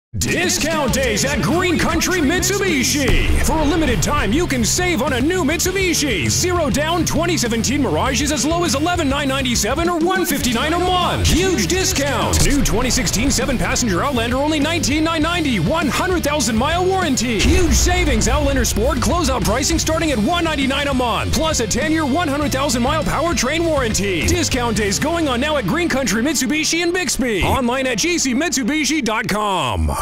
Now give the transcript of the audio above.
Discount days at Green Country Mitsubishi. For a limited time, you can save on a new Mitsubishi. Zero down 2017 Mirage is as low as $11,997 or $159 a month. Huge discounts. New 2016 7-passenger Outlander only $19,990. 100,000-mile warranty. Huge savings. Outlander Sport closeout pricing starting at $199 a month. Plus a 10-year 100,000-mile powertrain warranty. Discount days going on now at Green Country Mitsubishi in Bixby. Online at gcmitsubishi.com.